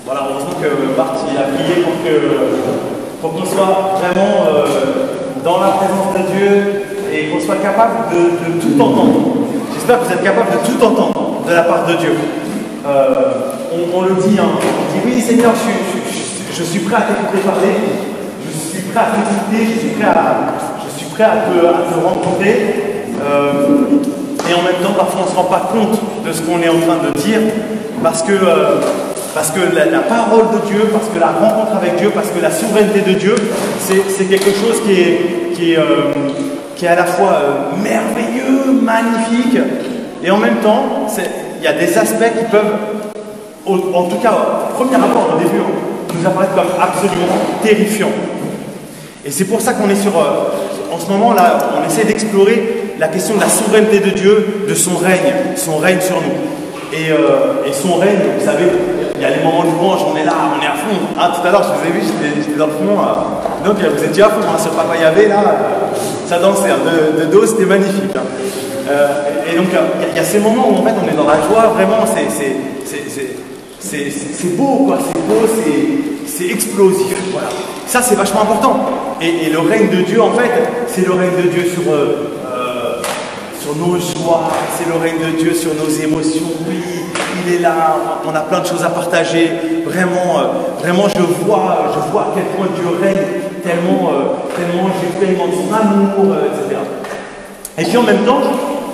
Voilà, heureusement que Bart il a prié pour qu'on soit vraiment dans la présence de Dieu et qu'on soit capable de tout entendre. J'espère que vous êtes capable de tout entendre de la part de Dieu. On le dit, hein, on dit oui Seigneur, je suis prêt à t'écouter parler, je suis prêt à t'écouter, je suis prêt à te rencontrer. Et en même temps, parfois on ne se rend pas compte de ce qu'on est en train de dire parce que la parole de Dieu, parce que la rencontre avec Dieu, parce que la souveraineté de Dieu, c'est quelque chose qui est à la fois merveilleux, magnifique, et en même temps, il y a des aspects qui peuvent, en tout cas, au premier rapport, au début, nous apparaître comme absolument terrifiants. Et c'est pour ça qu'on est en ce moment-là, on essaie d'explorer la question de la souveraineté de Dieu, de son règne sur nous. Et son règne, vous savez, il y a les moments de louange, on est là, on est à fond. Ah, tout à l'heure, je vous ai vu, j'étais dans le fond. Donc, vous étiez à fond, hein, sur Papa Yahvé, là, ça dansait. Hein, de dos, c'était magnifique. Hein. Et donc, il y a ces moments où, en fait, on est dans la joie, vraiment, c'est beau, quoi. C'est beau, c'est explosif. Voilà. Ça, c'est vachement important. Et le règne de Dieu, en fait, c'est le règne de Dieu sur nos joies, c'est le règne de Dieu sur nos émotions. Oui, il est là, on a plein de choses à partager. Vraiment, je vois à quel point Dieu règne, tellement j'expérimente son amour, etc. Et puis en même temps,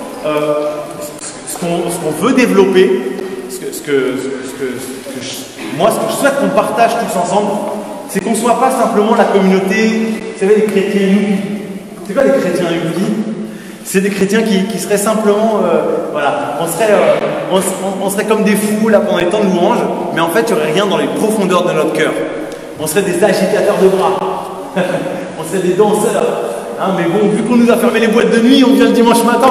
ce qu'on veut développer, ce que je souhaite qu'on partage tous ensemble, c'est qu'on ne soit pas simplement la communauté, vous savez, les chrétiens youpi. C'est quoi les chrétiens youpi? C'est des chrétiens qui seraient simplement, voilà, on serait comme des fous là pendant les temps de louange, mais en fait il n'y aurait rien dans les profondeurs de notre cœur. On serait des agitateurs de bras, on serait des danseurs. Hein, mais bon, vu qu'on nous a fermé les boîtes de nuit, on vient le dimanche matin.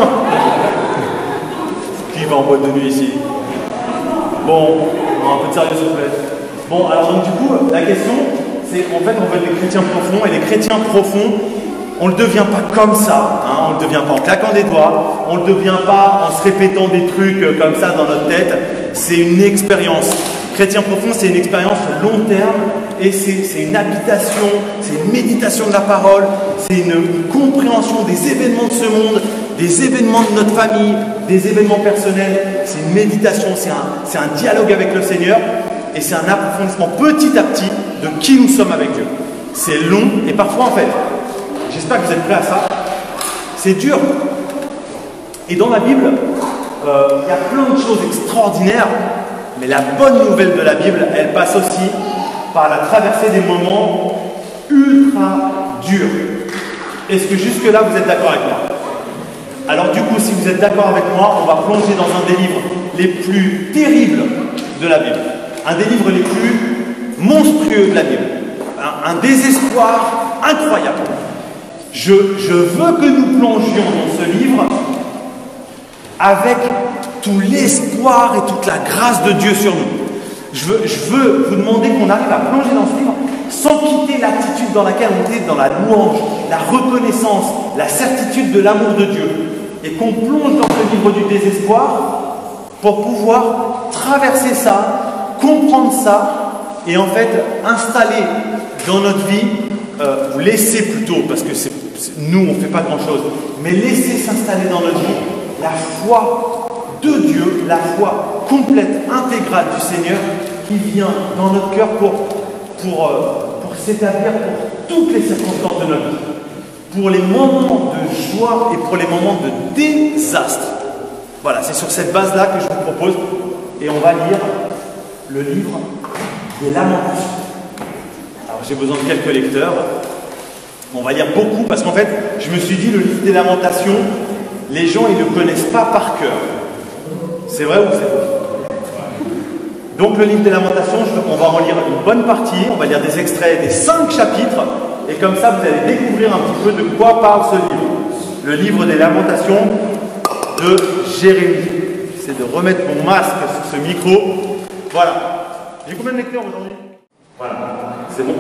Qui va en boîte de nuit ici? Bon, un peu de sérieux s'il vous plaît. Bon, alors donc du coup, la question, c'est en fait on veut être des chrétiens profonds, et les chrétiens profonds, on ne le devient pas comme ça, hein, on ne le devient pas en claquant des doigts, on ne le devient pas en se répétant des trucs comme ça dans notre tête, c'est une expérience. Chrétien profond, c'est une expérience long terme et c'est une habitation, c'est une méditation de la parole, c'est une compréhension des événements de ce monde, des événements de notre famille, des événements personnels, c'est une méditation, c'est un dialogue avec le Seigneur et c'est un approfondissement petit à petit de qui nous sommes avec Dieu. C'est long et parfois en fait, j'espère que vous êtes prêts à ça. C'est dur. Et dans la Bible, il y a plein de choses extraordinaires. Mais la bonne nouvelle de la Bible, elle passe aussi par la traversée des moments ultra durs. Est-ce que jusque-là, vous êtes d'accord avec moi? Alors du coup, si vous êtes d'accord avec moi, on va plonger dans un des livres les plus terribles de la Bible. Un des livres les plus monstrueux de la Bible. Un désespoir incroyable. Je veux que nous plongions dans ce livre avec tout l'espoir et toute la grâce de Dieu sur nous. Je veux vous demander qu'on arrive à plonger dans ce livre sans quitter l'attitude dans laquelle on était dans la louange, la reconnaissance, la certitude de l'amour de Dieu. Et qu'on plonge dans ce livre du désespoir pour pouvoir traverser ça, comprendre ça et en fait installer dans notre vie, ou laisser plutôt, parce que nous on ne fait pas grand chose, mais laisser s'installer dans notre vie la foi de Dieu, la foi complète, intégrale du Seigneur qui vient dans notre cœur pour s'établir pour toutes les circonstances de notre vie, pour les moments de joie et pour les moments de désastre. Voilà, c'est sur cette base-là que je vous propose et on va lire le livre des Lamentations. Alors j'ai besoin de quelques lecteurs. On va lire beaucoup parce qu'en fait, je me suis dit le livre des Lamentations, les gens ils ne le connaissent pas par cœur. C'est vrai ou c'est faux? Donc le livre des Lamentations, on va en lire une bonne partie, on va lire des extraits des 5 chapitres, et comme ça vous allez découvrir un petit peu de quoi parle ce livre. Le livre des Lamentations de Jérémie. J'essaie de remettre mon masque sur ce micro. Voilà. J'ai combien de lecteurs aujourd'hui? Voilà, c'est bon.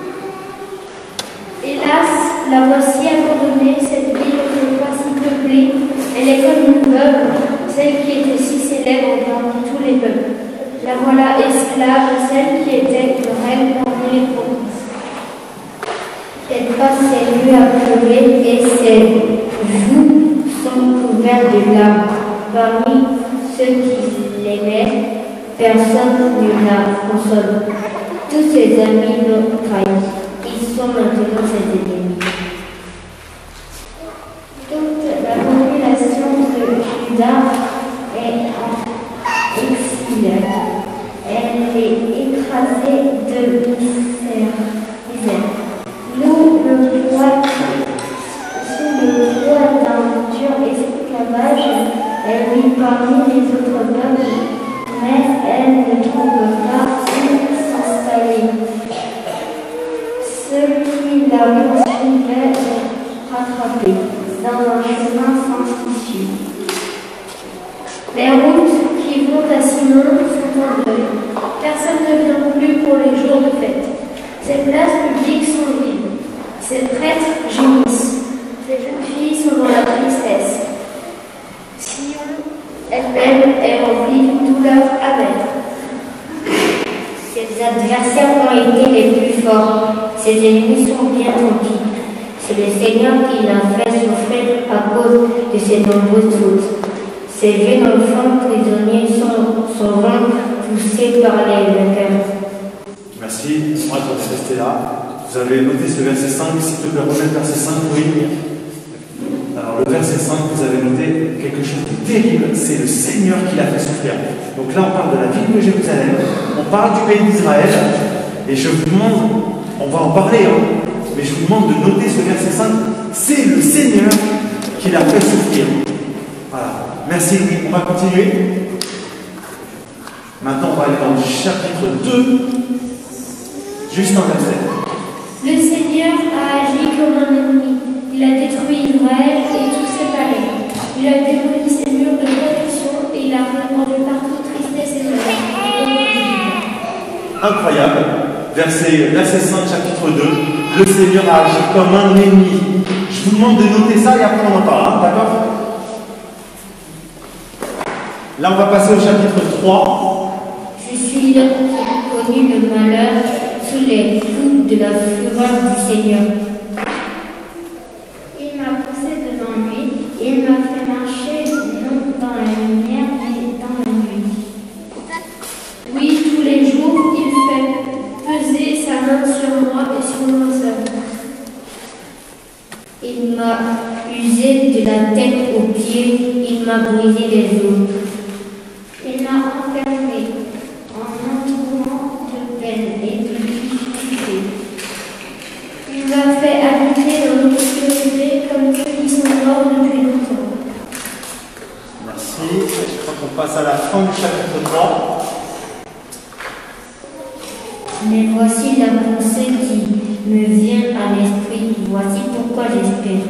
Hélas, la voici abandonnée, cette ville autrefois si peuplée. Elle est comme une veuve, celle qui était si célèbre dans tous les peuples. La voilà esclave, celle qui était une reine parmi les provinces. Elle passe ses nuits à pleurer et ses joues sont couvertes de larmes. Parmi ceux qui l'aimaient, personne ne la console. Tous ses amis l'ont trahi. Ils sont maintenant ses ennemis. Toute la population de Juda est en exil. Elle est écrasée de misère. Nous, le poids, sous le poids d'un dur esclavage, elle vit parmi les autres peuples, mais elle ne trouve pas où s'installer. Ceux qui la poursuivaient sont rattrapés dans un chemin sans issue. Les routes qui vont à Simon sont en deuil. Personne ne vient plus pour les jours de fête. Ces places publiques sont vides. Ces prêtres gémissent. Ces jeunes filles sont dans la tristesse. Sion elle-même est remplie de douleur amère. Ses adversaires ont été les plus forts. Ses ennemis sont bien tranquilles. C'est le Seigneur qui l'a fait souffrir à cause de ses nombreuses fautes. Ces jeunes enfants prisonniers sont poussés par les vainqueurs. Merci, moi je vais rester là. Vous avez noté ce verset 5, s'il te plaît, remettre verset 5 pour lire. Alors le verset 5, vous avez noté quelque chose de terrible, c'est le Seigneur qui l'a fait souffrir. Donc là on parle de la ville de Jérusalem, on parle du pays d'Israël, et je vous demande, on va en parler, mais je vous demande de noter ce verset 5, c'est le Seigneur qui l'a fait souffrir. Voilà, merci Louis, on va continuer. Maintenant on va aller dans le chapitre 2, juste un verset. Le Seigneur a agi comme un ennemi. Il a détruit Israël et tous ses palais. Il a démoli ses murs de protection et il a répandu partout tristesse et douleur. Incroyable. Verset 5, chapitre 2. Le Seigneur a agi comme un ennemi. Je vous demande de noter ça et après on en parle, d'accord? Là, on va passer au chapitre 3. Je suis l'homme qui a connu le malheur sous les coups de la fureur du Seigneur. Il m'a poussé devant lui, il m'a fait marcher non dans la lumière, mais dans la nuit. Oui, tous les jours, il fait peser sa main sur moi et sur mon œuvre. Il m'a usé de la tête aux pieds, il m'a brisé les os. Il m'a enfermé en m'entourant de peine et de difficulté. Il m'a fait habiter dans l'obscurité comme ceux qui sont morts depuis longtemps. Merci. Je crois qu'on passe à la fin du chapitre 3. Mais voici la pensée qui me vient à l'esprit. Voici pourquoi j'espère.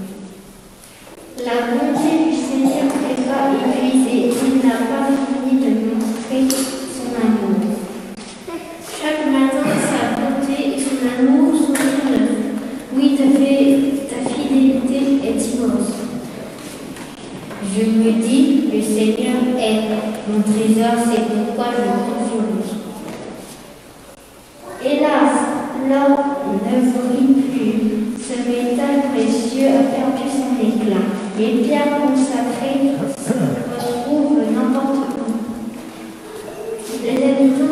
La bonté du Seigneur n'est pas épuisée. Il n'a pas fini de montrer son amour. Chaque matin, sa bonté et son amour sont tout neufs. Oui, ta fidélité est immense. Je me dis, le Seigneur est mon trésor, c'est pourquoi je compte sur lui. Hélas, l'or ne brille plus. Ce métal précieux a perdu son éclat. Les pierres consacrées se retrouvent n'importe où. Les habitants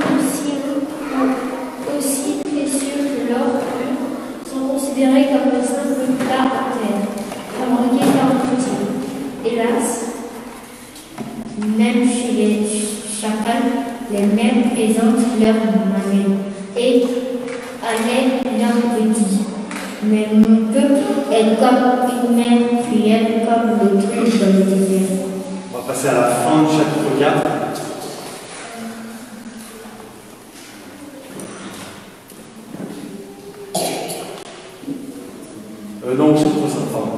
aussi précieux que l'or sont considérés comme de simples plats en terre, fabriqués par l'outil. Hélas, même chez les chacals, les mères présentent leur mamelle et allaient leurs petits. Mais mon peuple est comme une mère cruelle, comme l'autruche dans le désert. On va passer à la fin du chapitre 4. Donc, chapitre 5, pardon.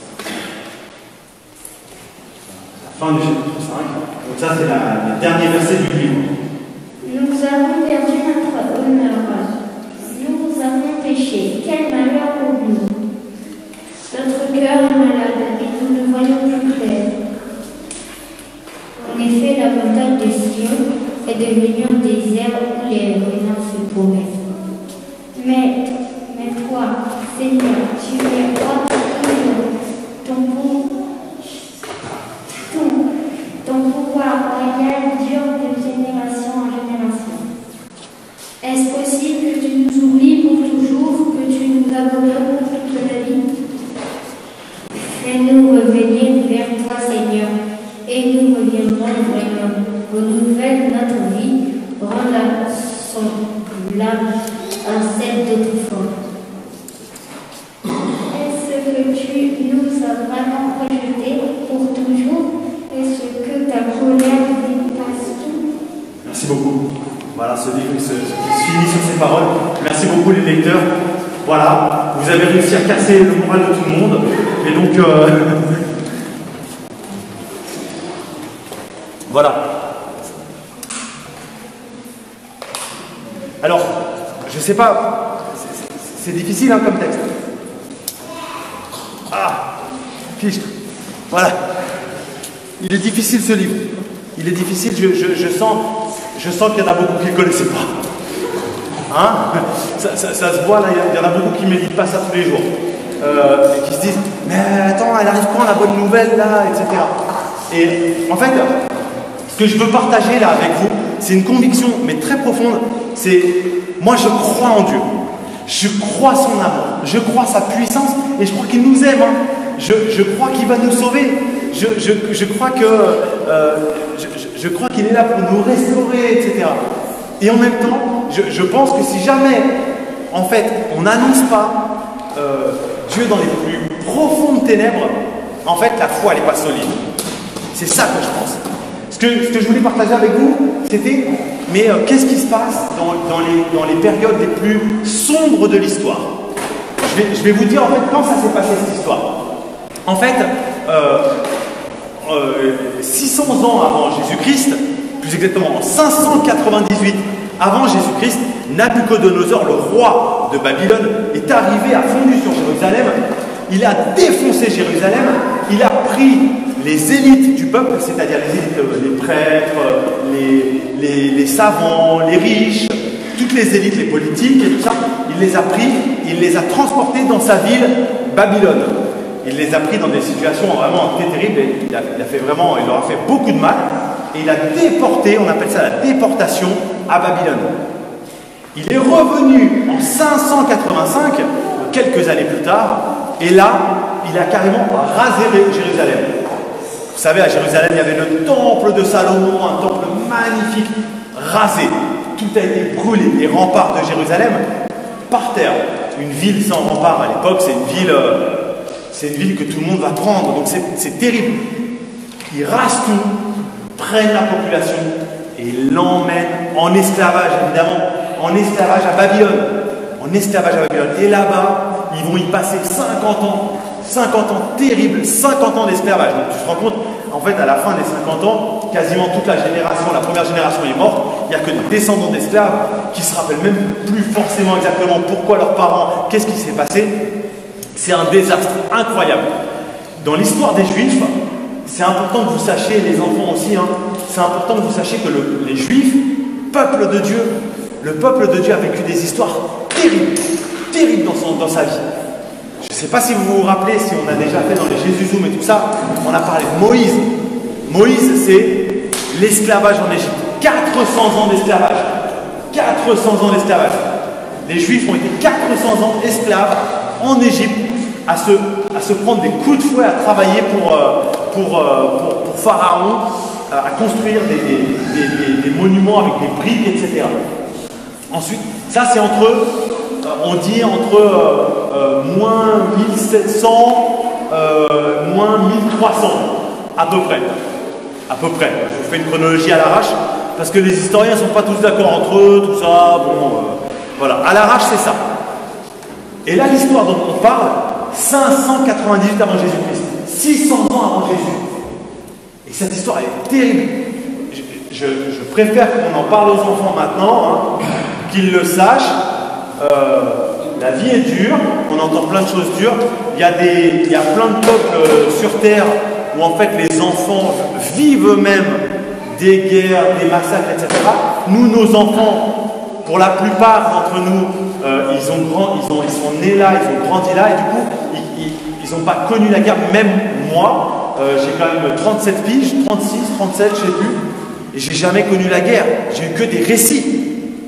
La fin du chapitre 5. Donc ça, c'est le dernier verset du livre. Nous avons perdu notre honneur. Nous avons péché. Quel malheur pour nous. Notre cœur est malade et nous ne voyons plus clair. En effet, la montagne de Sion est devenu un désert où les ruines se promènent. Mais toi, Seigneur, tu es roi ton pouvoir royal dure de génération en génération. Est-ce possible que tu nous oublies pour toujours, que tu nous abandonnes pour toute la vie? Fais-nous revenir vers toi, Seigneur, et nous reviendrons vraiment. Renouvelle notre vie, rends son âme en celle d'autrefois. Est-ce que tu nous as vraiment rejetés pour toujours? Est-ce que ta colère dépasse tout? Merci beaucoup. Voilà, ce livre se finit sur ces paroles. Merci beaucoup les lecteurs. Voilà, vous avez réussi à casser le moral de tout le monde. Et donc, voilà. Alors, je sais pas, c'est difficile hein, comme texte. Ah, fiche. Voilà. Il est difficile ce livre. Il est difficile, je sens qu'il y en a beaucoup qui ne le connaissaient pas. Hein? Ça se voit là, il y en a beaucoup qui ne méditent pas ça tous les jours. Et qui se disent, mais attends, elle arrive quand la bonne nouvelle là, etc. Et en fait, ce que je veux partager là avec vous, c'est une conviction, mais très profonde. C'est, moi je crois en Dieu. Je crois son amour. Je crois sa puissance et je crois qu'il nous aime. Hein. Je crois qu'il va nous sauver. Je crois que je crois qu'il est là pour nous restaurer, etc. Et en même temps, je pense que si jamais, en fait, on n'annonce pas Dieu dans les plus profondes ténèbres, en fait, la foi, elle n'est pas solide. C'est ça que je pense. Ce que je voulais partager avec vous, c'était, mais qu'est-ce qui se passe dans les périodes les plus sombres de l'histoire? Je vais vous dire, en fait, quand ça s'est passé, cette histoire. En fait, 600 ans avant Jésus-Christ, plus exactement en 598 avant Jésus-Christ, Nabuchodonosor, le roi de Babylone, est arrivé à fondu sur Jérusalem. Il a défoncé Jérusalem, il a pris les élites du peuple, c'est-à-dire les élites, les prêtres, les savants, les riches, toutes les élites, les politiques et tout ça, il les a pris, il les a transportés dans sa ville, Babylone. Il les a pris dans des situations vraiment très terribles et il leur a fait beaucoup de mal. Et il a déporté, on appelle ça la déportation, à Babylone. Il est revenu en 585, quelques années plus tard, et là, il a carrément rasé Jérusalem. Vous savez, à Jérusalem, il y avait le temple de Salomon, un temple magnifique, rasé. Tout a été brûlé. Les remparts de Jérusalem, par terre. Une ville sans remparts à l'époque, c'est une ville que tout le monde va prendre, donc c'est terrible. Ils rasent tout, prennent la population et l'emmènent en esclavage, évidemment, en esclavage à Babylone. En esclavage à Babylone. Et là-bas, ils vont y passer 50 ans terribles, 50 ans d'esclavage. Donc tu te rends compte, en fait, à la fin des 50 ans, quasiment toute la génération, la première génération est morte. Il n'y a que des descendants d'esclaves qui se rappellent même plus forcément exactement pourquoi leurs parents, qu'est-ce qui s'est passé. C'est un désastre incroyable. Dans l'histoire des Juifs, c'est important que vous sachiez, les enfants aussi, hein, c'est important que vous sachiez que les Juifs, peuple de Dieu, le peuple de Dieu a vécu des histoires terribles dans sa vie. Je ne sais pas si vous vous rappelez, si on a déjà fait dans les Jésus Zoom et tout ça, on a parlé de Moïse. Moïse, c'est l'esclavage en Égypte. 400 ans d'esclavage. 400 ans d'esclavage. Les Juifs ont été 400 ans esclaves en Égypte, à se prendre des coups de fouet, à travailler pour Pharaon, à construire des monuments avec des briques, etc. Ensuite, ça c'est on dit entre moins 1700, moins 1300, à peu près. À peu près. Je vous fais une chronologie à l'arrache, parce que les historiens ne sont pas tous d'accord entre eux, tout ça, voilà. À l'arrache, c'est ça. Et là, l'histoire dont on parle, 598 avant Jésus-Christ, 600 ans avant Jésus. Et cette histoire est terrible. Je préfère qu'on en parle aux enfants maintenant, hein, qu'ils le sachent. La vie est dure, on entend plein de choses dures. Il y a plein de peuples sur Terre où en fait les enfants vivent eux-mêmes des guerres, des massacres, etc. Nous, nos enfants, pour la plupart d'entre nous, ils sont nés là, ils ont grandi là, et du coup, ils n'ont pas connu la guerre. Même moi, j'ai quand même 37 piges, 36, 37, je ne sais plus, et j'ai jamais connu la guerre. J'ai eu que des récits.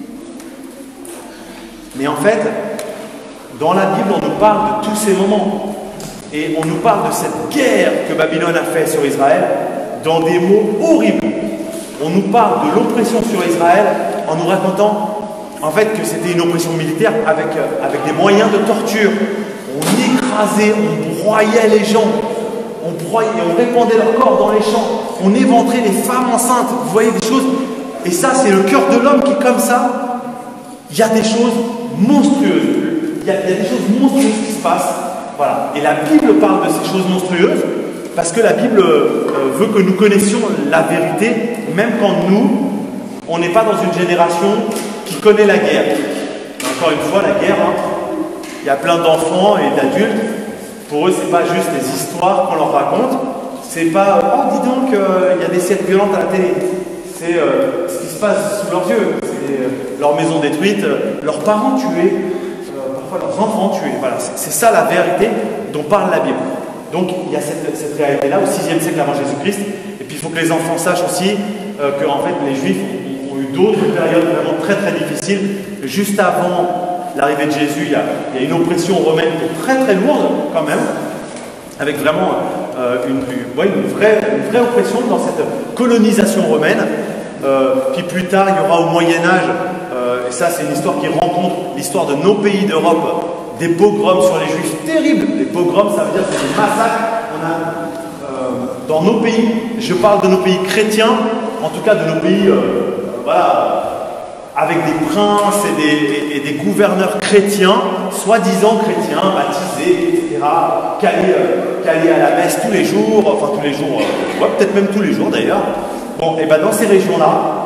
Mais en fait, dans la Bible, on nous parle de tous ces moments. Et on nous parle de cette guerre que Babylone a fait sur Israël dans des mots horribles. On nous parle de l'oppression sur Israël en nous racontant en fait que c'était une oppression militaire avec des moyens de torture. On écrasait, on broyait les gens, on répandait leur corps dans les champs, on éventrait les femmes enceintes. Vous voyez des choses. Et ça, c'est le cœur de l'homme qui est comme ça. Il y a des choses monstrueuses. Il y a des choses monstrueuses qui se passent. Voilà. Et la Bible parle de ces choses monstrueuses parce que la Bible veut que nous connaissions la vérité, même quand nous, on n'est pas dans une génération qui connaît la guerre. Encore une fois, la guerre, il y a plein d'enfants et d'adultes. Pour eux, c'est pas juste des histoires qu'on leur raconte. C'est pas « Oh, dis donc, il y a des scènes violentes à la télé ». C'est ce qui se passe sous leurs yeux. C'est leur maison détruite, leurs parents tués, parfois leurs enfants tués. Voilà, c'est ça la vérité dont parle la Bible. Donc il y a cette réalité-là au 6e siècle avant Jésus-Christ. Et puis il faut que les enfants sachent aussi que en fait, les Juifs ont eu d'autres périodes vraiment très très difficiles. Juste avant l'arrivée de Jésus, il y a une oppression romaine qui est très très lourde quand même, avec vraiment une vraie oppression dans cette colonisation romaine. Puis plus tard, il y aura au Moyen-Âge, et ça c'est une histoire qui rencontre l'histoire de nos pays d'Europe, des pogroms sur les Juifs terribles. Les pogroms, ça veut dire que c'est des massacres. Dans nos pays, je parle de nos pays chrétiens, en tout cas de nos pays, avec des princes et des gouverneurs chrétiens, soi-disant chrétiens, baptisés, etc., calés à la messe tous les jours, peut-être même tous les jours d'ailleurs. Bon, et bien dans ces régions-là,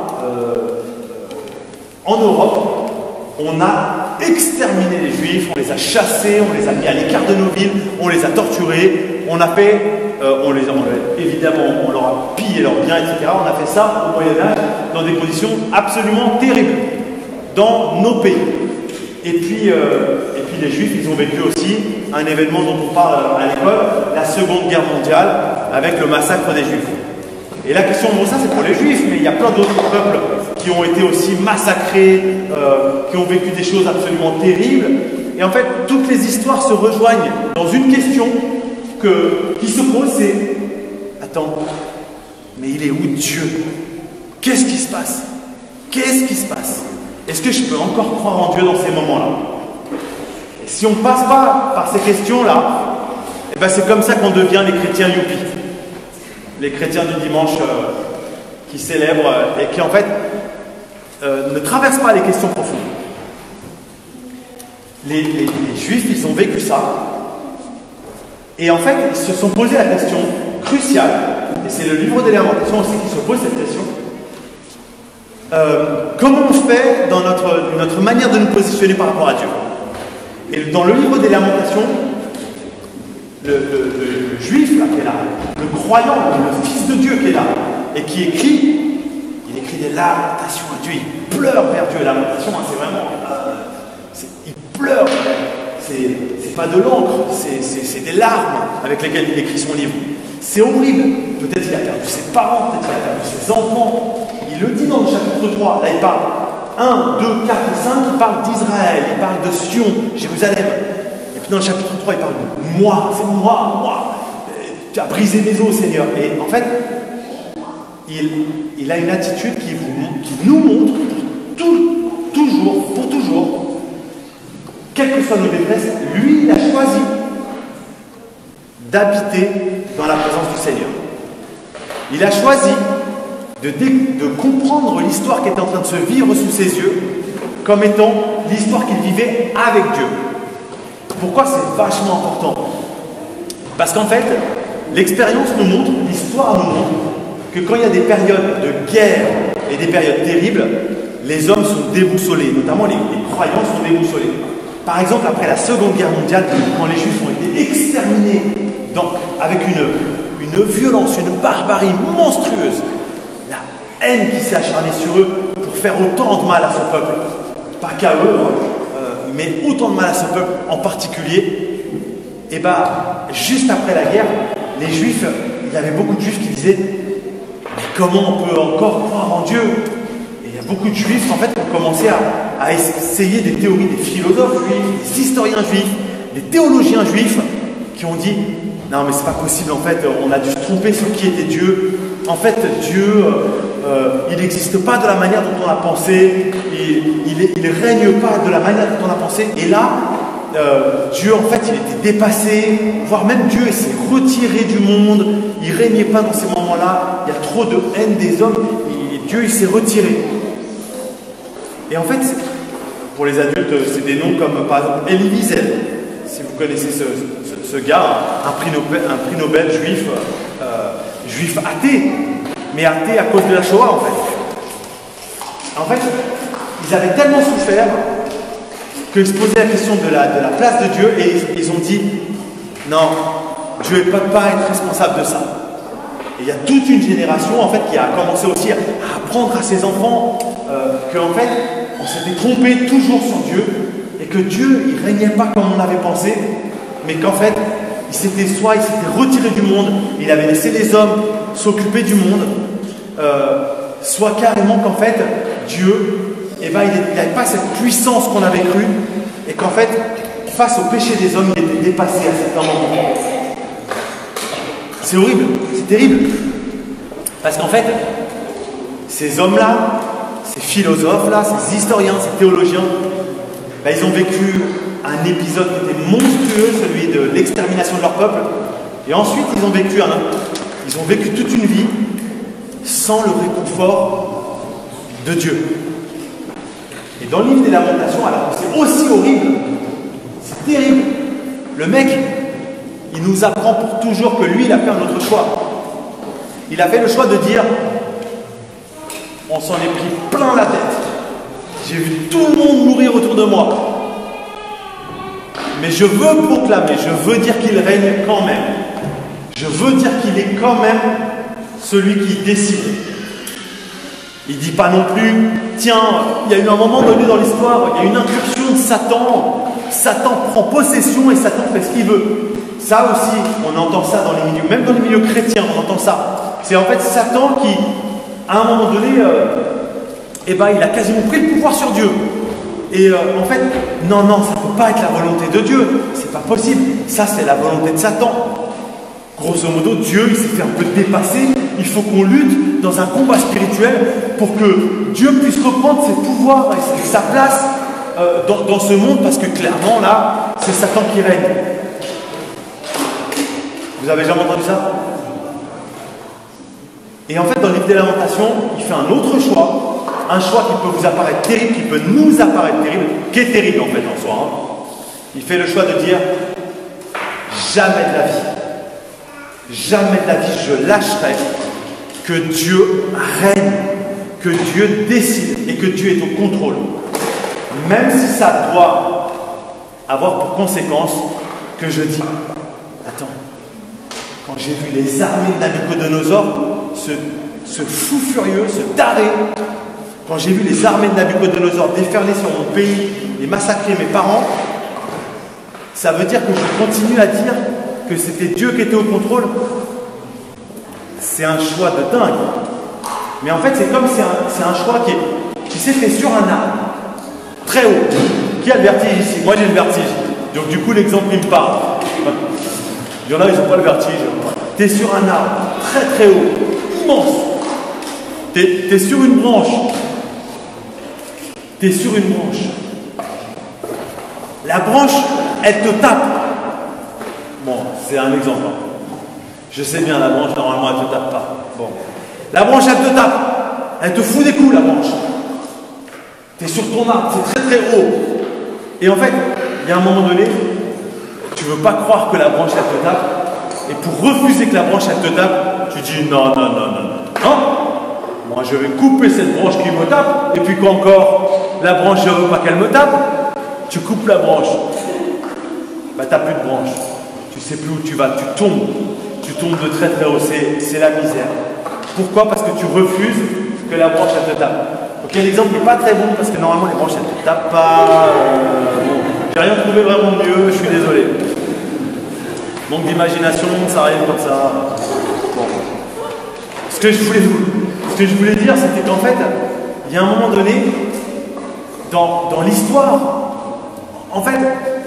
en Europe, on a exterminé les Juifs, on les a chassés, on les a mis à l'écart de nos villes, on les a torturés, on a fait, évidemment, on leur a pillé leurs biens, etc. On a fait ça au Moyen-Âge dans des conditions absolument terribles dans nos pays. Et puis les Juifs, ils ont vécu aussi un événement dont on parle à l'école, la Seconde Guerre mondiale, avec le massacre des Juifs. Et la question, bon ça c'est pour les Juifs, mais il y a plein d'autres peuples qui ont été aussi massacrés, qui ont vécu des choses absolument terribles. Et en fait, toutes les histoires se rejoignent dans une question qui se pose, c'est « Attends, mais il est où Dieu? Qu'est-ce qui se passe? Qu'est-ce qui se passe? Est-ce que je peux encore croire en Dieu dans ces moments-là » Et si on ne passe pas par ces questions-là, eh ben c'est comme ça qu'on devient les chrétiens youpi. Les chrétiens du dimanche qui célèbrent et qui en fait ne traversent pas les questions profondes. Les Juifs, ils ont vécu ça et en fait ils se sont posé la question cruciale, et c'est le livre des Lamentations aussi qui se pose cette question. Comment on fait dans notre manière de nous positionner par rapport à Dieu? Et dans le livre des Lamentations, le juif là, qui est là, le croyant, le fils de Dieu qui est là, et qui écrit, il écrit des lamentations à Dieu, il pleure vers Dieu. Lamentation, c'est vraiment, il pleure, c'est pas de l'encre, c'est des larmes avec lesquelles il écrit son livre. C'est horrible. Peut-être qu'il a perdu ses parents, peut-être qu'il a perdu ses enfants. Il le dit dans le chapitre 3, là il parle 1, 2, 4 et 5, il parle d'Israël, il parle de Sion, Jérusalem. Et puis dans le chapitre 3, il parle de moi, c'est moi. Tu as brisé mes os, Seigneur. Et en fait, il a une attitude qui nous montre pour toujours, quelles que soient nos détresses, lui, il a choisi d'habiter dans la présence du Seigneur. Il a choisi de comprendre l'histoire qui était en train de se vivre sous ses yeux comme étant l'histoire qu'il vivait avec Dieu. Pourquoi c'est vachement important? Parce qu'en fait, l'expérience nous montre, l'histoire nous montre que quand il y a des périodes de guerre et des périodes terribles, les hommes sont déboussolés, notamment les croyants sont déboussolés. Par exemple, après la Seconde Guerre mondiale, quand les Juifs ont été exterminés avec une violence, une barbarie monstrueuse, la haine qui s'est acharnée sur eux pour faire autant de mal à son peuple. Pas qu'à eux, mais autant de mal à son peuple en particulier. Et bah, juste après la guerre, les Juifs, il y avait beaucoup de Juifs qui disaient « Mais comment on peut encore croire en Dieu ?» Et il y a beaucoup de Juifs, en fait, qui ont commencé à essayer des théories, des philosophes juifs, des historiens juifs, des théologiens juifs, qui ont dit « Non, mais c'est pas possible, en fait, on a dû se tromper sur qui était Dieu. En fait, Dieu, il n'existe pas de la manière dont on a pensé, il ne règne pas de la manière dont on a pensé. » Et là, Dieu, en fait, il était dépassé, voire même Dieu s'est retiré du monde, il ne régnait pas dans ces moments-là, il y a trop de haine des hommes, et Dieu, il s'est retiré. Et en fait, pour les adultes, c'est des noms comme, par exemple, Elie Wiesel, si vous connaissez ce gars, un prix Nobel juif, juif athée, mais athée à cause de la Shoah, en fait. En fait, ils avaient tellement souffert qu'ils se posaient la question de la place de Dieu et ils ont dit non, Dieu ne peut pas être responsable de ça. Et il y a toute une génération en fait qui a commencé aussi à apprendre à ses enfants qu'en fait on s'était trompé toujours sur Dieu et que Dieu il régnait pas comme on l'avait pensé, mais qu'en fait il s'était retiré du monde, il avait laissé les hommes s'occuper du monde, soit carrément qu'en fait Dieu il n'avait pas cette puissance qu'on avait cru, et qu'en fait, face au péché des hommes, il était dépassé à certains moments. C'est horrible, c'est terrible. Parce qu'en fait, ces hommes-là, ces philosophes-là, ces historiens, ces théologiens, ils ont vécu un épisode qui était monstrueux, celui de l'extermination de leur peuple, et ensuite ils ont vécu toute une vie sans le réconfort de Dieu. Et dans le livre des Lamentations, alors c'est aussi horrible, c'est terrible. Le mec, il nous apprend pour toujours que lui, il a fait un autre choix. Il a fait le choix de dire, on s'en est pris plein la tête. J'ai vu tout le monde mourir autour de moi. Mais je veux proclamer, je veux dire qu'il règne quand même. Je veux dire qu'il est quand même celui qui décide. Il ne dit pas non plus, tiens, il y a eu un moment donné dans l'histoire, il y a une incursion de Satan, Satan prend possession et Satan fait ce qu'il veut. Ça aussi, on entend ça dans les milieux, même dans les milieux chrétiens, on entend ça. C'est en fait Satan qui, à un moment donné, il a quasiment pris le pouvoir sur Dieu. Et en fait, non, ça ne peut pas être la volonté de Dieu, c'est pas possible, ça c'est la volonté de Satan. Grosso modo, Dieu, il s'est fait un peu dépasser. Il faut qu'on lutte dans un combat spirituel pour que Dieu puisse reprendre ses pouvoirs et sa place dans ce monde, parce que clairement, là, c'est Satan qui règne. Vous avez jamais entendu ça? Et en fait, dans le livre des Lamentations, il fait un autre choix, un choix qui peut vous apparaître terrible, qui peut nous apparaître terrible, qui est terrible en fait en soi. Il fait le choix de dire jamais de la vie. Jamais de la vie je lâcherai que Dieu règne, que Dieu décide et que Dieu est au contrôle. Même si ça doit avoir pour conséquence que je dis, attends, quand j'ai vu les armées de Nabuchodonosor, ce fou furieux, ce taré, quand j'ai vu les armées de Nabuchodonosor déferler sur mon pays et massacrer mes parents, ça veut dire que je continue à dire que c'était Dieu qui était au contrôle. C'est un choix de dingue. Mais en fait, c'est comme c'est un choix qui s'est fait sur un arbre, très haut. Qui a le vertige ici? Moi, j'ai le vertige. Donc, du coup, l'exemple, il me parle. Il y en a, ils n'ont pas le vertige. Tu es sur un arbre, très très haut, immense. Tu es sur une branche. Tu es sur une branche. La branche, elle te tape. Bon, c'est un exemple. Je sais bien, la branche, normalement, elle ne te tape pas. Bon. La branche, elle te tape. Elle te fout des coups, la branche. Tu es sur ton arbre, c'est très très haut. Et en fait, il y a un moment donné, tu ne veux pas croire que la branche, elle te tape. Et pour refuser que la branche, elle te tape, tu dis non. Moi, je vais couper cette branche qui me tape. Et puis quoi encore, la branche, je ne veux pas qu'elle me tape. Tu coupes la branche. Bah, tu n'as plus de branche. Tu ne sais plus où tu vas, tu tombes de très très haut, c'est la misère. Pourquoi? Parce que tu refuses que la branche elle te tape. Ok, l'exemple n'est pas très bon parce que normalement les branches elles te tapent pas. Bon, j'ai rien trouvé vraiment mieux, je suis désolé. Manque d'imagination, ça arrive comme ça. Bon. Ce que je voulais dire, c'était qu'en fait, il y a un moment donné, dans l'histoire, en fait,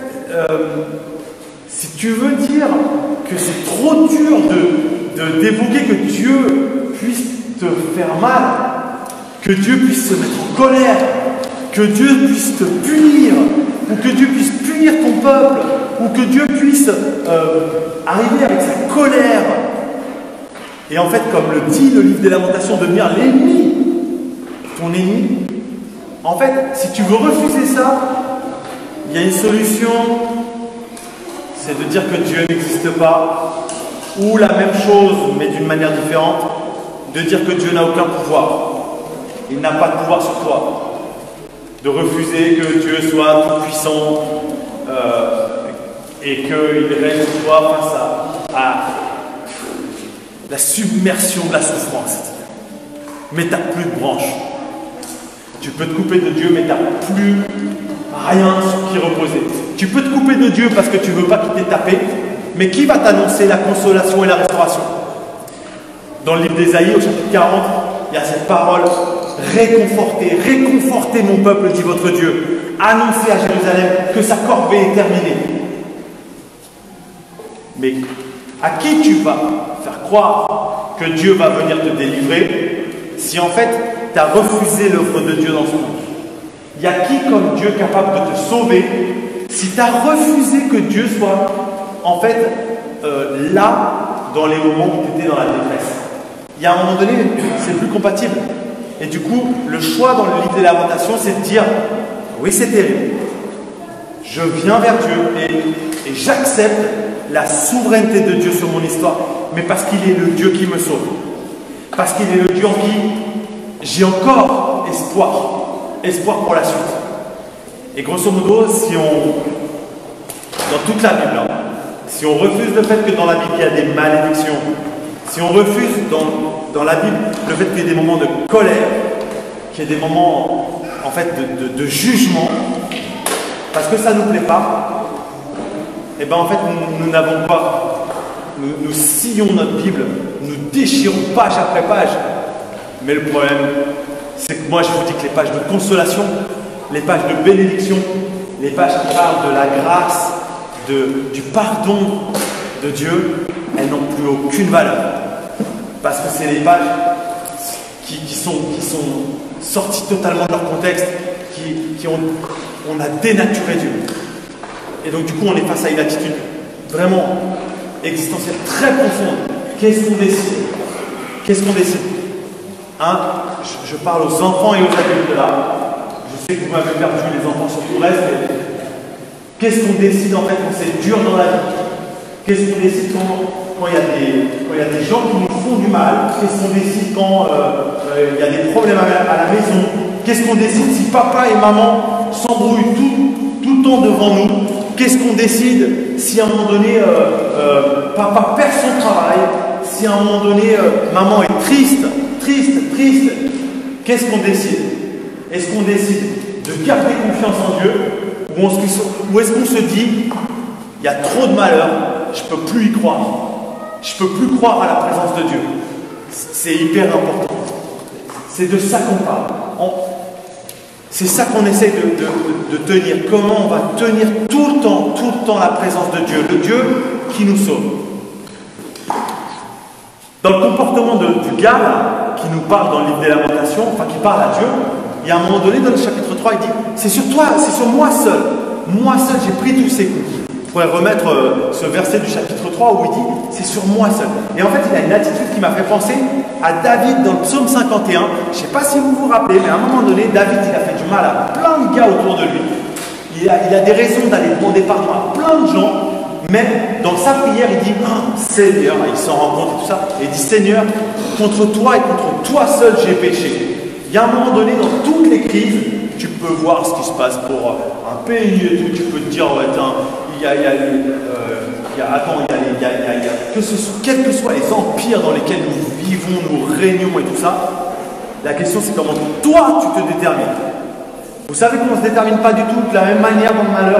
si tu veux dire que c'est trop dur d'évoquer que Dieu puisse te faire mal, que Dieu puisse se mettre en colère, que Dieu puisse te punir, ou que Dieu puisse punir ton peuple, ou que Dieu puisse arriver avec sa colère, et en fait, comme le dit le livre des Lamentations, devenir l'ennemi, ton ennemi. En fait, si tu veux refuser ça, il y a une solution, c'est de dire que Dieu n'existe pas, ou la même chose, mais d'une manière différente, de dire que Dieu n'a aucun pouvoir. Il n'a pas de pouvoir sur toi. De refuser que Dieu soit tout-puissant et qu'il règne sur toi face à la submersion de la souffrance. Mais tu n'as plus de branche. Tu peux te couper de Dieu, mais tu n'as plus rien sur qui reposer. Tu peux te couper de Dieu parce que tu ne veux pas qu'il t'ait tapé, mais qui va t'annoncer la consolation et la restauration? Dans le livre d'Ésaïe, au chapitre 40, il y a cette parole: réconfortez, réconfortez mon peuple, dit votre Dieu. Annoncez à Jérusalem que sa corvée est terminée. Mais à qui tu vas faire croire que Dieu va venir te délivrer si en fait tu as refusé l'œuvre de Dieu dans ce monde? Il y a qui comme Dieu capable de te sauver si tu as refusé que Dieu soit en fait là dans les moments où tu étais dans la détresse? Il y a un moment donné, c'est plus compatible. Et du coup, le choix dans le livre des Lamentations, c'est de dire: oui, c'est terrible. Je viens vers Dieu et j'accepte la souveraineté de Dieu sur mon histoire, mais parce qu'il est le Dieu qui me sauve. Parce qu'il est le Dieu en qui j'ai encore espoir. Espoir pour la suite. Et grosso modo, si on, dans toute la Bible, hein, si on refuse le fait que dans la Bible il y a des malédictions, si on refuse dans la Bible le fait qu'il y ait des moments de colère, qu'il y ait des moments en fait de jugement, parce que ça ne nous plaît pas, et bien en fait nous n'avons pas, nous sillons notre Bible, nous déchirons page après page. Mais le problème, c'est que moi je vous dis que les pages de consolation, les pages de bénédiction, les pages qui parlent de la grâce, du pardon de Dieu, elles n'ont plus aucune valeur. Parce que c'est les pages qui sont sorties totalement de leur contexte, on a dénaturé Dieu. Et donc du coup on est face à une attitude vraiment existentielle, très profonde. Qu'est-ce qu'on décide? Qu'est-ce qu'on décide? Hein? Je parle aux enfants et aux adultes là. Je sais que vous m'avez perdu, les enfants sur tout le reste, mais qu'est-ce qu'on décide en fait quand c'est dur dans la vie? Qu'est-ce qu'on décide quand il y a des gens qui nous font du mal? Qu'est-ce qu'on décide quand il y a des problèmes à la maison? Qu'est-ce qu'on décide si papa et maman s'embrouillent tout le temps devant nous? Qu'est-ce qu'on décide si à un moment donné papa perd son travail? Si à un moment donné maman est triste? Qu'est-ce qu'on décide? Est-ce qu'on décide de garder confiance en Dieu, ou est-ce qu'on se dit: il y a trop de malheur, je ne peux plus y croire, je ne peux plus croire à la présence de Dieu? C'est hyper important. C'est de ça qu'on parle. C'est ça qu'on essaie de tenir. Comment on va tenir tout le temps la présence de Dieu, le Dieu qui nous sauve. Dans le comportement du gars là, qui nous parle dans le livre des Lamentations, enfin qui parle à Dieu, il y a un moment donné dans le chapitre 3, il dit: c'est sur toi, c'est sur moi seul. Moi seul, j'ai pris tous ces coups. Vous pourrez remettre ce verset du chapitre 3 où il dit: c'est sur moi seul. Et en fait, il a une attitude qui m'a fait penser à David dans le psaume 51. Je ne sais pas si vous vous rappelez, mais à un moment donné, David, il a fait du mal à plein de gars autour de lui. Il a des raisons d'aller demander pardon à plein de gens. Mais dans sa prière, il dit: Seigneur, il s'en rend compte et tout ça, et il dit: Seigneur, contre toi et contre toi seul j'ai péché. Il y a un moment donné, dans toutes les crises, tu peux voir ce qui se passe pour un pays et tout, tu peux te dire: quels que soient les empires dans lesquels nous vivons, nous régnons et tout ça, La question, c'est comment toi, tu te détermines. Vous savez qu'on ne se détermine pas du tout de la même manière dans le malheur.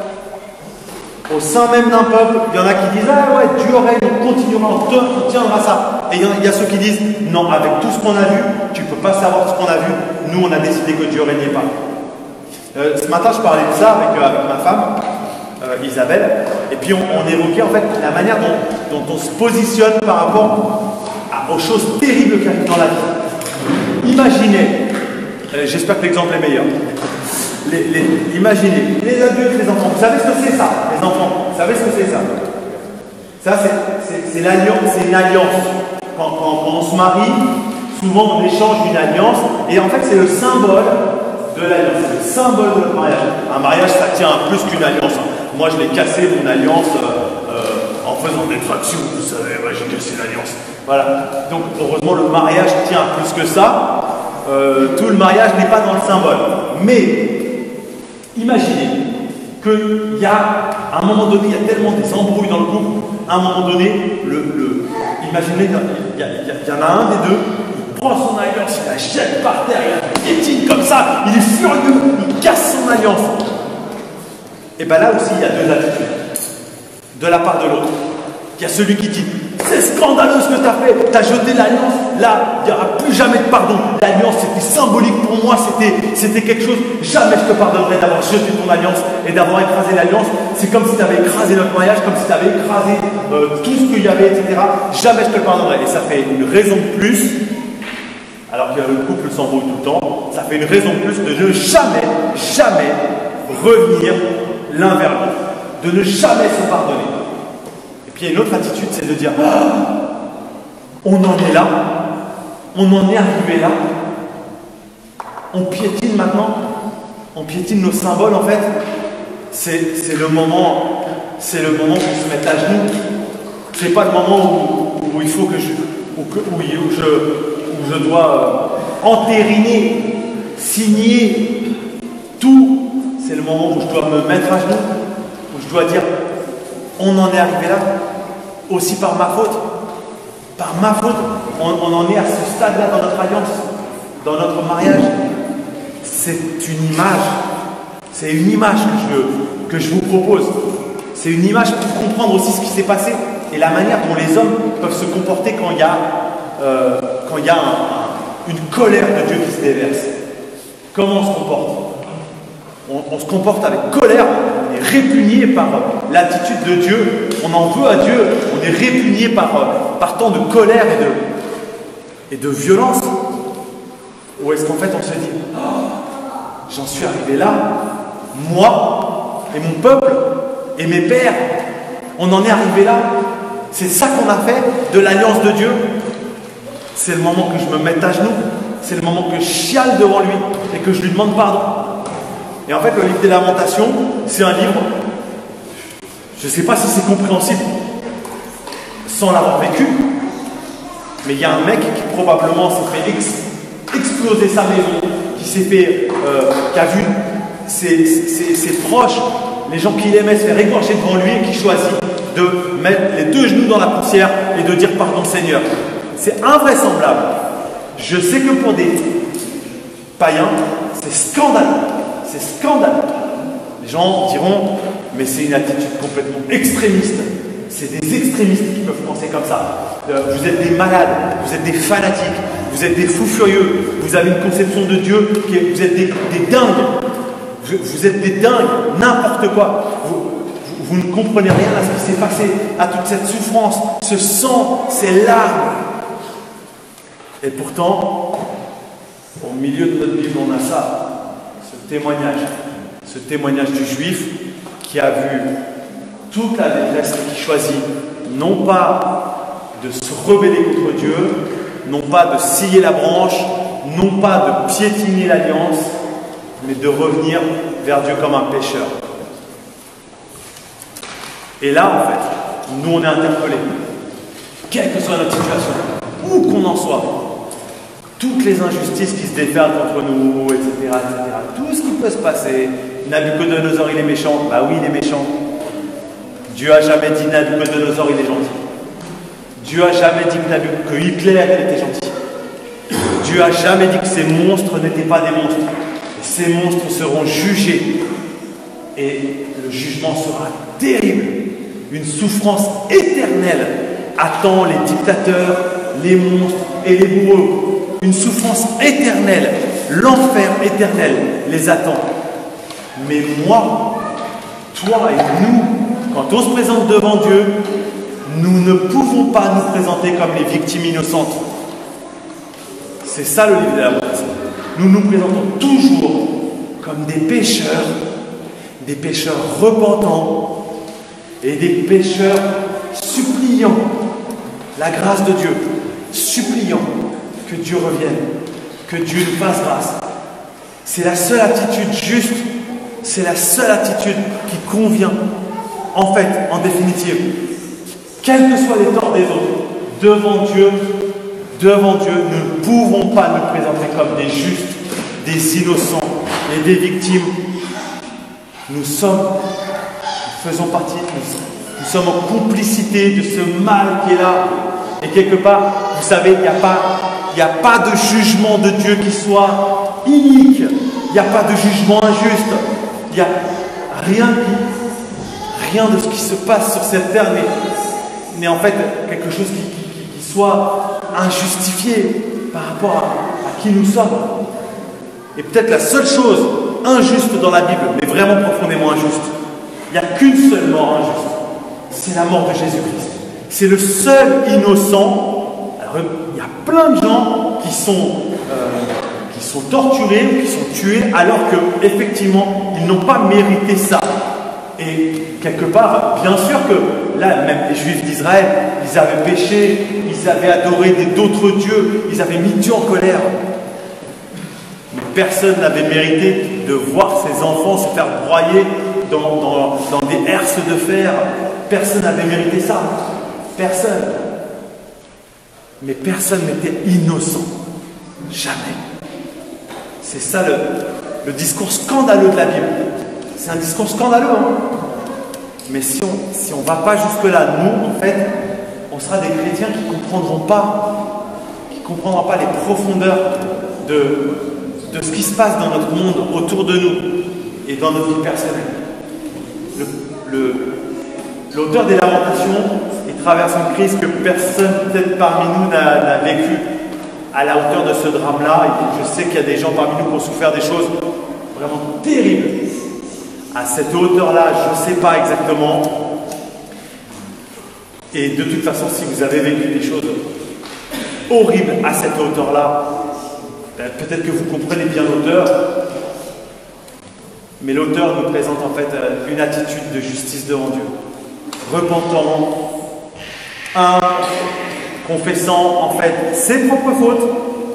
Au sein même d'un peuple, il y en a qui disent « Ah ouais, Dieu règne, on continuera, on tiendra ça. » Et il y a ceux qui disent « Non, avec tout ce qu'on a vu, tu ne peux pas savoir ce qu'on a vu. Nous, on a décidé que Dieu ne régnait pas. » Ce matin, je parlais de ça avec ma femme, Isabelle, et puis on évoquait en fait la manière dont on se positionne par rapport aux choses terribles qui arrivent dans la vie. Imaginez, j'espère que l'exemple est meilleur. Imaginez, les adultes, les enfants, vous savez ce que c'est ça, les enfants, vous savez ce que c'est ça? Ça, c'est l'alliance, c'est une alliance. Quand on se marie, souvent on échange une alliance, et en fait c'est le symbole de l'alliance, c'est le symbole de notre mariage. Un mariage, ça tient à plus qu'une alliance. Moi, je l'ai cassé, mon alliance, en faisant des tractions, vous savez, ouais, j'ai cassé l'alliance. Voilà. Donc, heureusement, le mariage tient à plus que ça. Tout le mariage n'est pas dans le symbole. Mais, imaginez qu'il y a, à un moment donné, il y a tellement des embrouilles dans le couple, à un moment donné, imaginez, il y en a un des deux, il prend son alliance, il la jette par terre, il la piétine comme ça, il est furieux, il casse son alliance. Et bien là aussi, il y a deux attitudes, de la part de l'autre. Il y a celui qui dit, c'est scandaleux ce que tu as fait, tu as jeté l'alliance, là, il n'y aura plus jamais de pardon. L'alliance, c'était symbolique pour moi, c'était quelque chose, jamais je te pardonnerai d'avoir jeté ton alliance et d'avoir écrasé l'alliance. C'est comme si tu avais écrasé notre mariage, comme si tu avais écrasé tout ce qu'il y avait, etc. Jamais je te pardonnerai. Et ça fait une raison de plus, alors que le couple s'embrouille tout le temps, ça fait une raison de plus de ne jamais revenir l'un vers l'autre, de ne jamais se pardonner. Et puis il y a une autre attitude, c'est de dire on en est là, on en est arrivé là, on piétine maintenant, on piétine nos symboles en fait. C'est le moment où on se met à genoux. C'est pas le moment où il faut que je dois entériner, signer tout. C'est le moment où je dois me mettre à genoux, où je dois dire on en est arrivé là, aussi par ma faute. Par ma faute, on en est à ce stade-là dans notre alliance, dans notre mariage. C'est une image que je vous propose. C'est une image pour comprendre aussi ce qui s'est passé et la manière dont les hommes peuvent se comporter quand il y a une colère de Dieu qui se déverse. Comment on se comporte? On se comporte avec colère, on est répugné par l'attitude de Dieu, on en veut à Dieu, on est répugné par tant de colère et de violence. Ou est-ce qu'en fait on se dit j'en suis arrivé là, moi et mon peuple et mes pères, on en est arrivé là. C'est ça qu'on a fait de l'alliance de Dieu. C'est le moment que je me mette à genoux, c'est le moment que je chiale devant lui et que je lui demande pardon. Et en fait, le livre des Lamentations, c'est un livre, je ne sais pas si c'est compréhensible sans l'avoir vécu, mais il y a un mec qui probablement s'est fait exploser sa maison, qui a vu ses proches, les gens qu'il aimait se faire égorger devant lui et qui choisit de mettre les deux genoux dans la poussière et de dire pardon Seigneur. C'est invraisemblable. Je sais que pour des païens, c'est scandaleux. C'est scandaleux. Les gens diront, mais c'est une attitude complètement extrémiste. C'est des extrémistes qui peuvent penser comme ça. Vous êtes des malades, vous êtes des fanatiques, vous êtes des fous furieux, vous avez une conception de Dieu, vous êtes des dingues. Vous êtes des dingues, n'importe quoi. Vous ne comprenez rien à ce qui s'est passé, à toute cette souffrance, ce sang, ces larmes. Et pourtant, au milieu de notre Bible, on a ça. Ce témoignage du juif qui a vu toute la détresse et qui choisit non pas de se rebeller contre Dieu, non pas de scier la branche, non pas de piétiner l'alliance, mais de revenir vers Dieu comme un pécheur. Et là, en fait, nous on est interpellés, quelle que soit notre situation, où qu'on en soit, toutes les injustices qui se déferlent contre nous, etc., tout ce qui peut se passer. Nabucodonosor, il est méchant. Bah oui, il est méchant. Dieu a jamais dit Nabucodonosor, il est gentil. Dieu a jamais dit que Hitler, il était gentil. Dieu a jamais dit que ces monstres n'étaient pas des monstres. Et ces monstres seront jugés. Et le jugement sera terrible. Une souffrance éternelle attend les dictateurs, les monstres et les bourreaux. Une souffrance éternelle, l'enfer éternel les attend. Mais moi, toi et nous, quand on se présente devant Dieu, nous ne pouvons pas nous présenter comme les victimes innocentes. C'est ça le livre de la Lamentation. Nous nous présentons toujours comme des pécheurs repentants et des pécheurs suppliant la grâce de Dieu, suppliant que Dieu revienne, que Dieu nous fasse grâce. C'est la seule attitude juste, c'est la seule attitude qui convient. En fait, en définitive, quels que soient les torts des autres, devant Dieu, nous ne pouvons pas nous présenter comme des justes, des innocents et des victimes. Nous faisons partie, nous sommes en complicité de ce mal qui est là. Et quelque part, vous savez, il n'y a pas de jugement de Dieu qui soit inique. Il n'y a pas de jugement injuste. Il n'y a rien de ce qui se passe sur cette terre n'est en fait quelque chose qui soit injustifié par rapport à qui nous sommes. Et peut-être la seule chose injuste dans la Bible, mais vraiment profondément injuste, il n'y a qu'une seule mort injuste. C'est la mort de Jésus-Christ. C'est le seul innocent. Alors, il y a plein de gens qui sont torturés ou qui sont tués alors qu'effectivement, ils n'ont pas mérité ça. Et quelque part, bien sûr que là, même les Juifs d'Israël, ils avaient péché, ils avaient adoré d'autres dieux, ils avaient mis Dieu en colère. Mais personne n'avait mérité de voir ses enfants se faire broyer dans des herses de fer. Personne n'avait mérité ça. Personne. Mais personne n'était innocent. Jamais. C'est ça le discours scandaleux de la Bible. C'est un discours scandaleux. Hein. Mais si on ne va pas jusque-là, nous, en fait, on sera des chrétiens qui ne comprendront pas les profondeurs de ce qui se passe dans notre monde autour de nous et dans notre vie personnelle. L'auteur des Lamentations, il traverse une crise que personne, peut-être parmi nous, n'a vécue à la hauteur de ce drame-là. Et je sais qu'il y a des gens parmi nous qui ont souffert des choses vraiment terribles. À cette hauteur-là, je ne sais pas exactement. Et de toute façon, si vous avez vécu des choses horribles à cette hauteur-là, peut-être que vous comprenez bien l'auteur. Mais l'auteur nous présente en fait une attitude de justice devant Dieu. Repentant, confessant en fait ses propres fautes,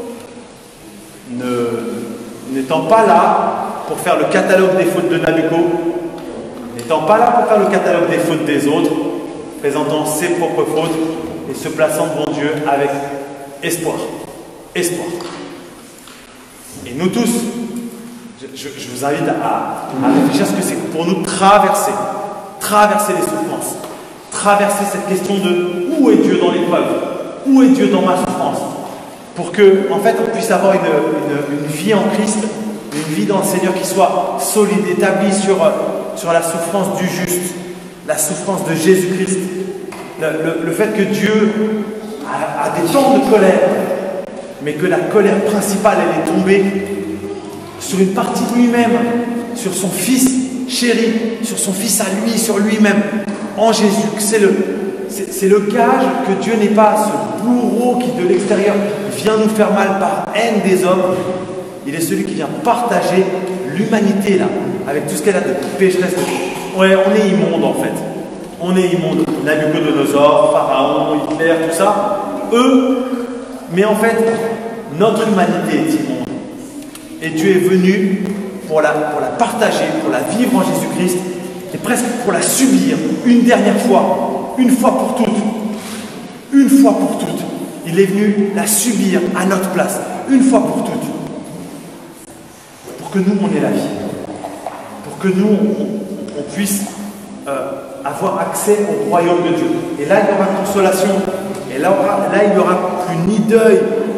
n'étant pas là pour faire le catalogue des fautes de Nabucco, n'étant pas là pour faire le catalogue des fautes des autres, présentant ses propres fautes et se plaçant devant Dieu avec espoir. Espoir. Et nous tous, je vous invite à réfléchir à ce que c'est pour nous traverser les souffrances, traverser cette question de où est Dieu dans l'épreuve, où est Dieu dans ma souffrance, pour que, en fait, on puisse avoir une vie en Christ, une vie dans le Seigneur qui soit solide, établie sur la souffrance du juste, la souffrance de Jésus-Christ, le fait que Dieu a des temps de colère, mais que la colère principale, elle est tombée sur une partie de lui-même, sur son Fils chéri, sur son Fils à lui, sur lui-même, en Jésus. C'est le gage que Dieu n'est pas ce bourreau qui de l'extérieur vient nous faire mal par haine des hommes. Il est celui qui vient partager l'humanité là, avec tout ce qu'elle a de pécheresse. Ouais, on est immonde en fait. On est immonde. Nabucodonosor, Pharaon, Hitler, tout ça. Eux, mais en fait, notre humanité est immonde. Et Dieu est venu pour la partager, pour la vivre en Jésus-Christ, et presque pour la subir une dernière fois, une fois pour toutes. Une fois pour toutes. Il est venu la subir à notre place, une fois pour toutes. Pour que nous, on ait la vie. Pour que nous, on puisse avoir accès au royaume de Dieu. Et là, il y aura consolation. Et là, il n'y aura plus ni deuil,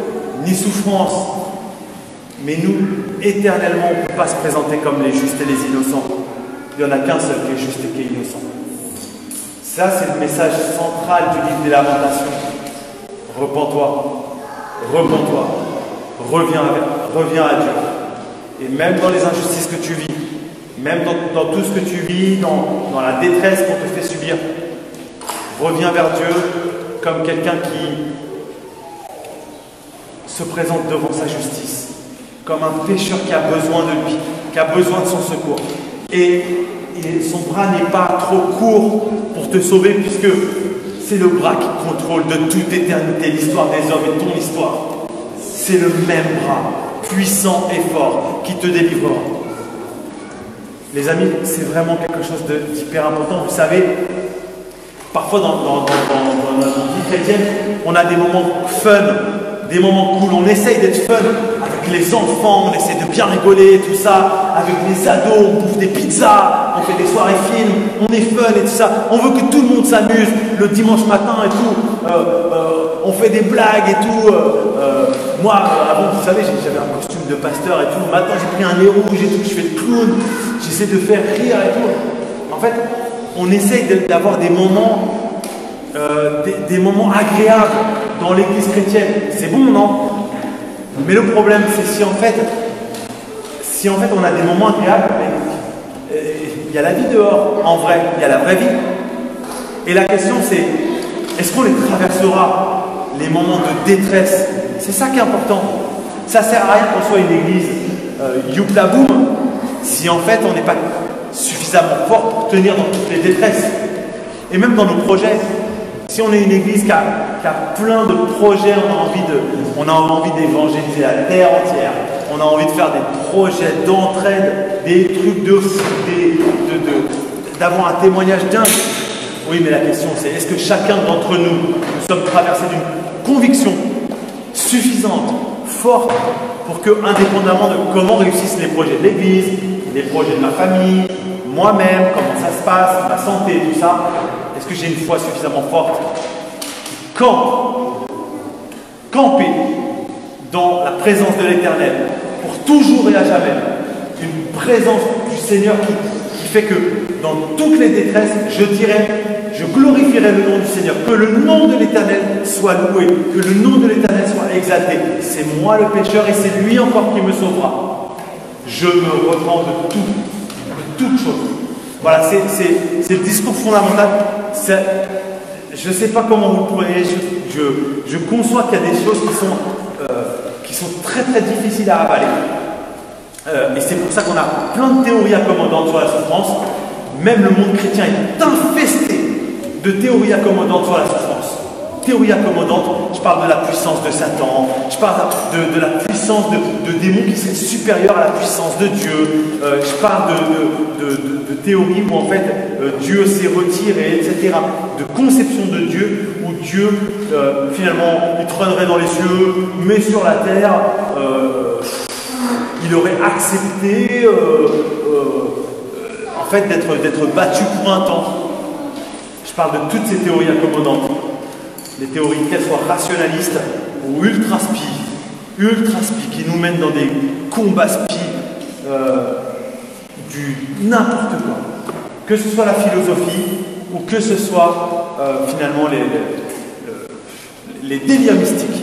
ni souffrance. Mais nous, éternellement, on ne peut pas se présenter comme les justes et les innocents. Il n'y en a qu'un seul qui est juste et qui est innocent. Ça, c'est le message central du livre des Lamentations. Repens-toi, repens-toi, reviens à Dieu. Et même dans les injustices que tu vis, même dans tout ce que tu vis, dans la détresse qu'on te fait subir, reviens vers Dieu comme quelqu'un qui se présente devant sa justice, comme un pécheur qui a besoin de lui, qui a besoin de son secours. Et son bras n'est pas trop court pour te sauver, puisque c'est le bras qui contrôle de toute éternité l'histoire des hommes et ton histoire. C'est le même bras, puissant et fort, qui te délivrera. Les amis, c'est vraiment quelque chose d'hyper important. Vous savez, parfois dans notre vie chrétienne, on a des moments fun, des moments cool. On essaye d'être fun avec les enfants, on essaie de bien rigoler, tout ça. Avec les ados, on bouffe des pizzas, on fait des soirées films, on est fun et tout ça. On veut que tout le monde s'amuse le dimanche matin et tout. On fait des blagues et tout. Moi, avant, vous savez, j'avais un costume de pasteur et tout. Maintenant, j'ai pris un nez rouge et tout. Je fais le clown. J'essaie de faire rire et tout. En fait, on essaye d'avoir des moments, des moments agréables dans l'église chrétienne. C'est bon, non? Mais le problème, c'est si en fait on a des moments agréables, il y a la vie dehors, en vrai, il y a la vraie vie. Et la question c'est, est-ce qu'on les traversera, les moments de détresse? C'est ça qui est important. Ça ne sert à rien qu'on soit une église youpla boum, si en fait on n'est pas suffisamment fort pour tenir dans toutes les détresses. Et même dans nos projets, si on est une église qui a plein de projets, on a envie d'évangéliser la terre entière, on a envie de faire des projets d'entraide, des trucs de fou, d'avoir un témoignage dingue. Oui, mais la question c'est, est-ce que chacun d'entre nous sommes traversés d'une conviction suffisante, forte, pour que, indépendamment de comment réussissent les projets de l'église, les projets de ma famille, moi-même, comment ça se passe, ma santé, tout ça, est-ce que j'ai une foi suffisamment forte? Camper dans la présence de l'Éternel, pour toujours et à jamais, une présence du Seigneur qui fait que dans toutes les détresses, je glorifierai le nom du Seigneur, que le nom de l'Éternel soit loué, que le nom de l'Éternel soit exalté. C'est moi le pécheur et c'est lui encore qui me sauvera. Je me repens de toute chose. Voilà, c'est le discours fondamental. Je ne sais pas comment vous le prenez, je conçois qu'il y a des choses qui sont très très difficiles à avaler. Et c'est pour ça qu'on a plein de théories accommodantes sur la souffrance. Même le monde chrétien est infesté de théories accommodantes sur la souffrance. Théories accommodantes, je parle de la puissance de Satan, je parle de la puissance de démons qui seraient supérieurs à la puissance de Dieu, je parle de théories où en fait Dieu s'est retiré, etc. De conception de Dieu, où Dieu finalement il trônerait dans les cieux, mais sur la terre, il aurait accepté en fait d'être battu pour un temps. Je parle de toutes ces théories accommodantes. Les théories, qu'elles soient rationalistes ou ultra spi, qui nous mènent dans des combats spi, du n'importe quoi. Que ce soit la philosophie ou que ce soit finalement les délires mystiques.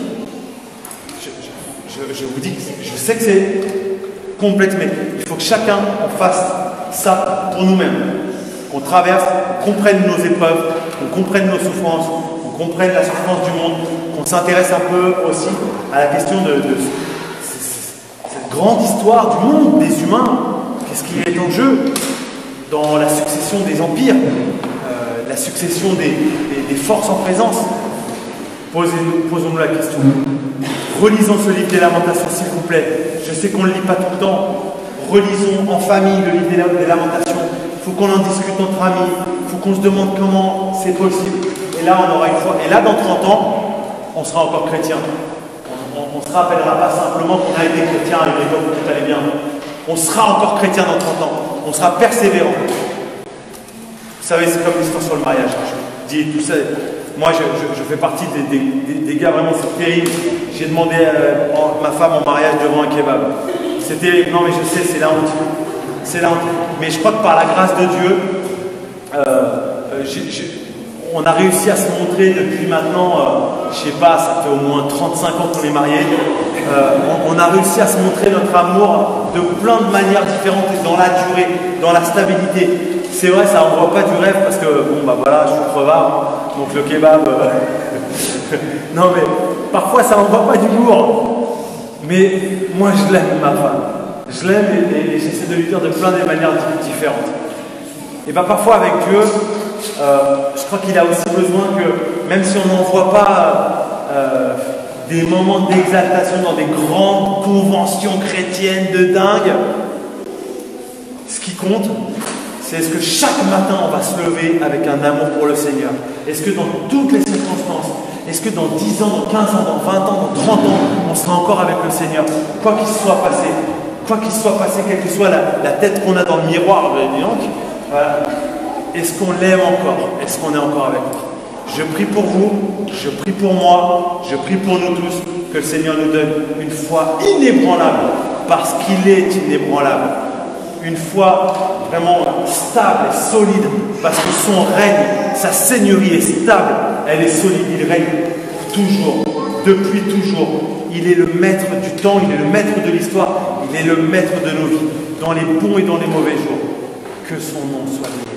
Je vous dis, je sais que c'est complexe, mais il faut que chacun en fasse ça pour nous-mêmes. Qu'on traverse, qu'on comprenne nos épreuves, qu'on comprenne nos souffrances, qu'on comprenne la souffrance du monde, qu'on s'intéresse un peu aussi à la question de cette grande histoire du monde, des humains. Qu'est-ce qui est en jeu dans la succession des empires, la succession des forces en présence? Posons-nous la question. Relisons ce livre des Lamentations, s'il vous plaît. Je sais qu'on ne le lit pas tout le temps. Relisons en famille le livre des Lamentations. Il faut qu'on en discute entre amis. Il faut qu'on se demande comment c'est possible. Et là, on aura une foi. Et là, dans 30 ans, on sera encore chrétien. On ne se rappellera pas simplement qu'on a été chrétien à une époque où tout allait bien. On sera encore chrétien dans 30 ans. On sera persévérant. Vous savez, c'est comme l'histoire sur le mariage. Je dis, tout ça, moi, je fais partie des gars, vraiment, c'est terrible. J'ai demandé à ma femme en mariage devant un kebab. C'est terrible. Non, mais je sais, c'est la honte. C'est la honte. Mais je crois que par la grâce de Dieu, on a réussi à se montrer depuis maintenant, je sais pas, ça fait au moins 35 ans qu'on est mariés. On a réussi à se montrer notre amour de plein de manières différentes, dans la durée, dans la stabilité. C'est vrai, ça n'envoie pas du rêve parce que, bon, bah voilà, je suis crevard, donc le kebab. Non, mais parfois ça n'envoie pas du lourd. Mais moi, je l'aime, ma femme. Je l'aime et j'essaie de lui dire de plein de manières différentes. Et bien, parfois, avec Dieu, je crois qu'il a aussi besoin que, même si on n'en voit pas des moments d'exaltation dans des grandes conventions chrétiennes de dingue, ce qui compte, c'est est-ce que chaque matin on va se lever avec un amour pour le Seigneur? Est-ce que dans toutes les circonstances, est-ce que dans 10 ans, dans 15 ans, dans 20 ans, dans 30 ans, on sera encore avec le Seigneur? Quoi qu'il soit passé, quelle que soit la tête qu'on a dans le miroir, dis donc, voilà. Est-ce qu'on l'aime encore? Est-ce qu'on est encore avec lui? Je prie pour vous, je prie pour moi, je prie pour nous tous, que le Seigneur nous donne une foi inébranlable, parce qu'il est inébranlable. Une foi vraiment stable et solide, parce que son règne, sa seigneurie est stable, elle est solide, il règne toujours, depuis toujours. Il est le maître du temps, il est le maître de l'histoire, il est le maître de nos vies, dans les bons et dans les mauvais jours. Que son nom soit loué.